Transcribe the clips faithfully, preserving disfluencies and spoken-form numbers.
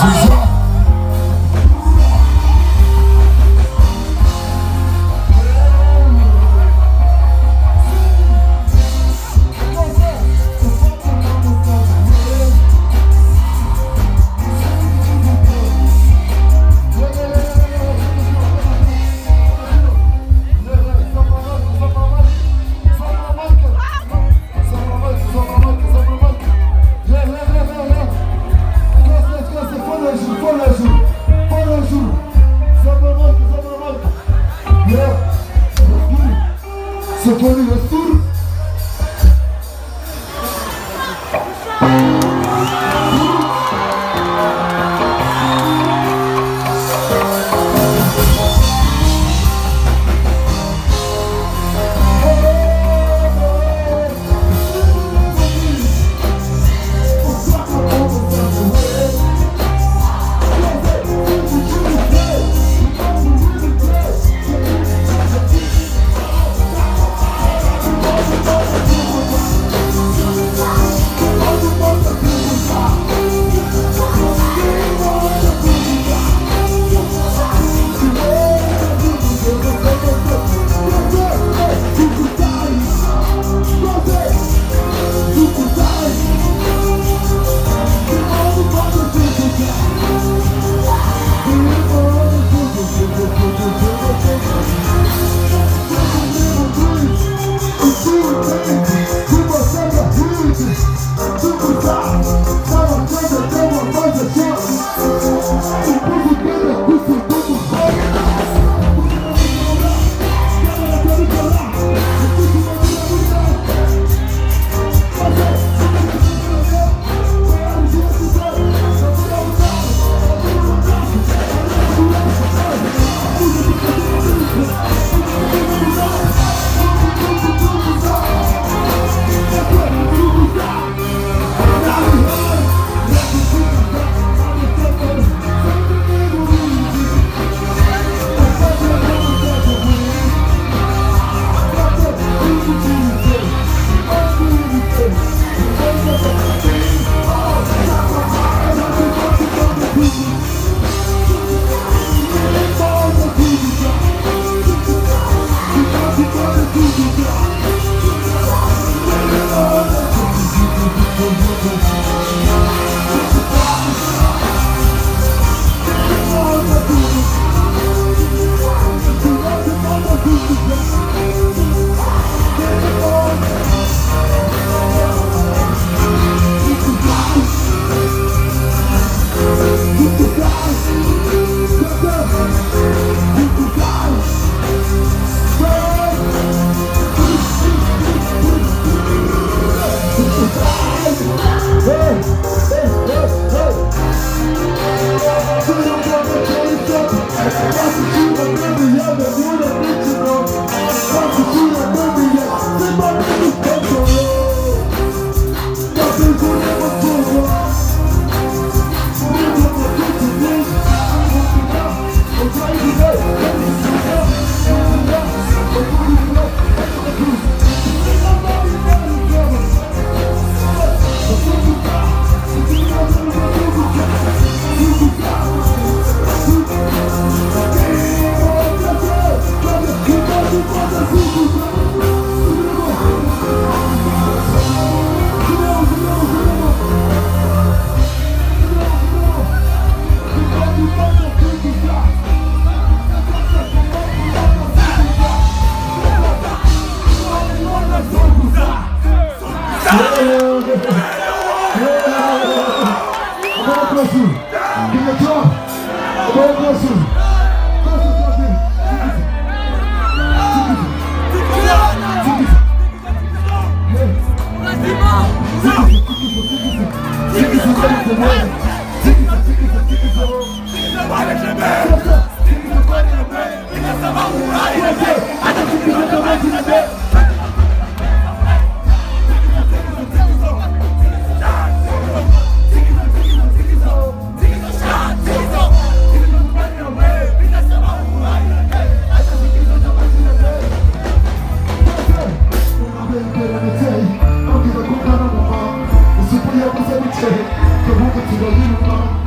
Você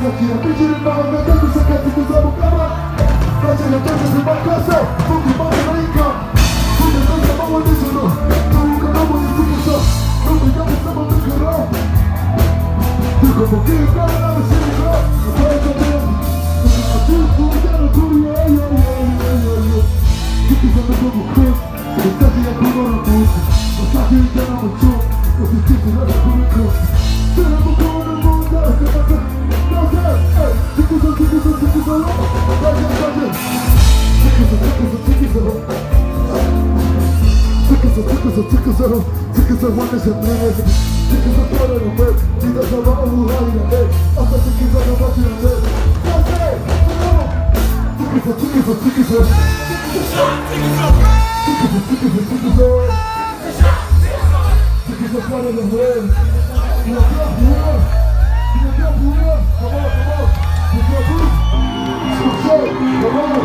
aqui, a pedir para o meu tempo, você quer se quiser no cama. Mas ele tem que se marcação, o que manda na encama. O que não é mal original, nunca não modificação. Não me dá essa mão do carão. Fica um pouquinho, cara, não me segurou. Eu vou entender. Eu fico cuidando tudo, yeah, yeah, yeah, yeah, yeah. Se quiser no jogo curto, eu estaria com o no mundo. Eu sabia que era muito chulo, eu senti que era com o curto. Seremos com o mundo, eu quero não sei, ei. Se quiser, se quiser, se quiser, vai, vai, vai. Se quiser, se quiser, se quiser. Se quiser, se quiser, se quiser. Se quiser, vai nessa mesa. Se quiser, fora no meio. Se der pra lá, o raio na meio. Até se quiser, não vai tirar meio. Não sei, não. Se quiser, se quiser, se quiser. Se quiser fora no meio, não quer voar, não quer voar, come on, come on, não quer voar, come on,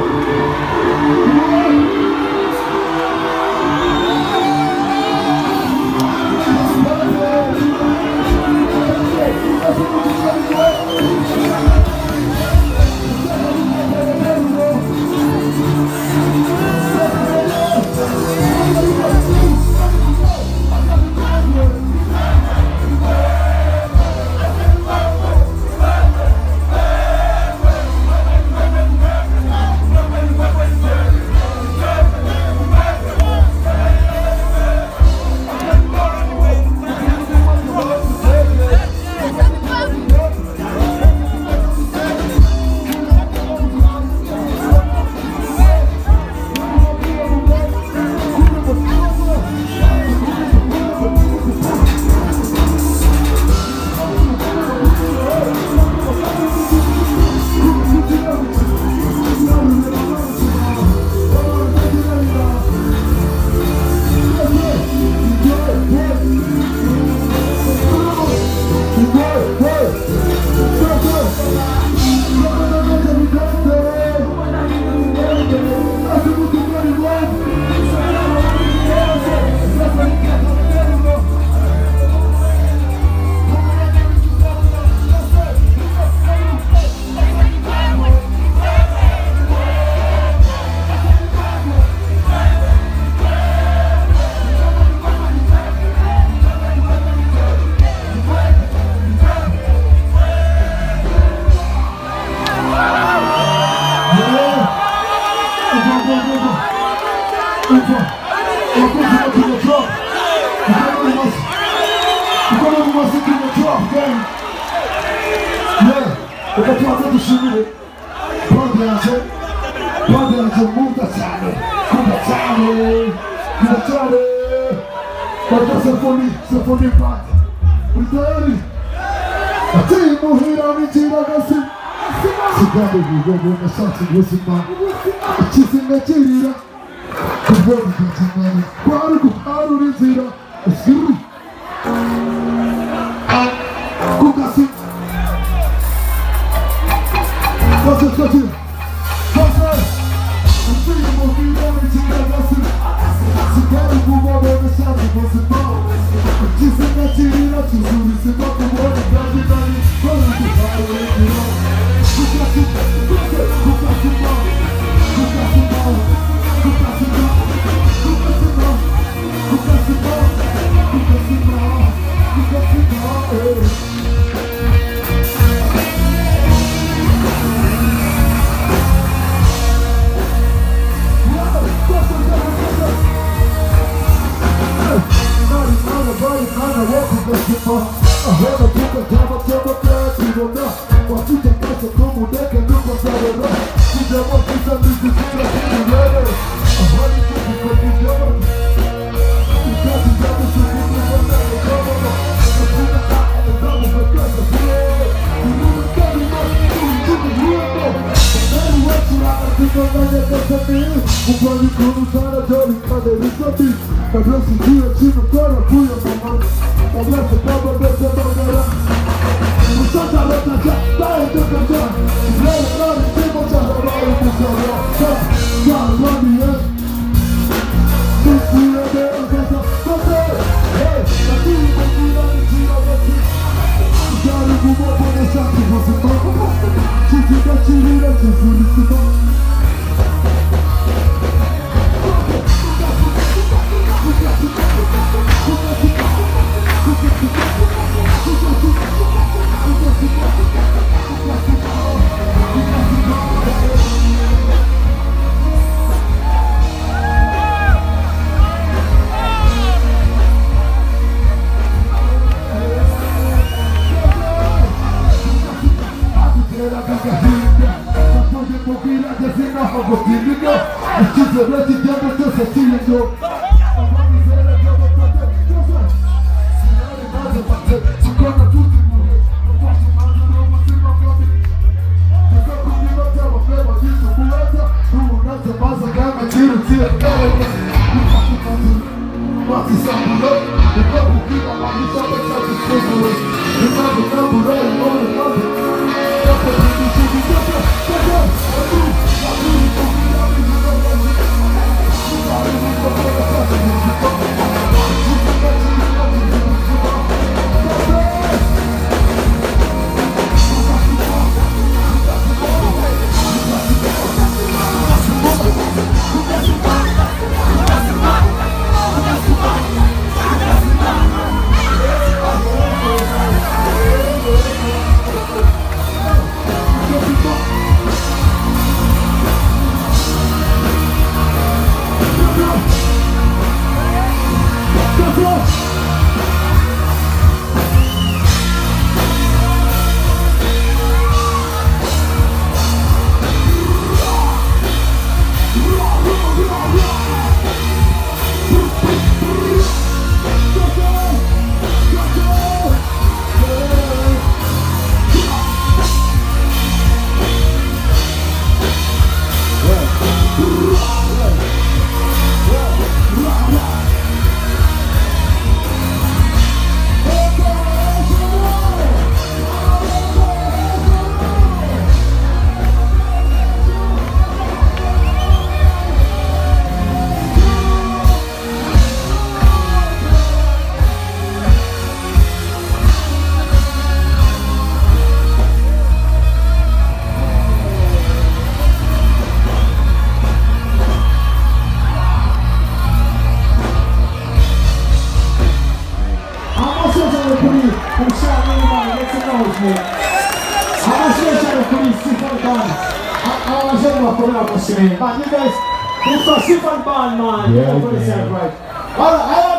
eu tô fazendo chile, pode pode conversare, conversare, conversare, guarda sinfonia, sinfonia parte, Britânia, até morrer a mentira assim, se dá do Google, vou começar a se aproximar, te se mentira, eu vou me continuar, claro que paro de tirar, escrevi, com assim. Você, você, você, o filho morreu, não me tira assim. Se quero com uma boa mensagem, você não. Disse que tira, te juro, se não com boa mensagem, daí, quando tu vai, eu entro. Nunca se, nunca, nunca se não, nunca se não, nunca se não, nunca se não, nunca se não, nunca se não, nunca se não, arroda puta, tava tendo pra te rodar. Uma fita caixa como deca do conservador. Se der uma pista, me desfila sem mulher. Arroda e tudo foi pijama. O candidato subiu pro conselho, calma. A fita tá, eu tava pra casa, filho. E não me cabe mais, tudo de ruim. Quero atirar, fica na minha casa minha. O pânico não sai de brincadeira, isso é bicho. Mas eu senti a ti no coração, fui a mamãe. Abraço pra poder ser bandeira. O seu garota já tá em teu cantar. Não é nada em cima, já roubou o funcionário. Já não me é. Se fui a Deus, essa você. Ei, aqui não tira mentira daqui. Já ligo, vou deixar que você toca. Man, you guys, it's a super band, man. Yeah, You guys yeah. celebrate. All right,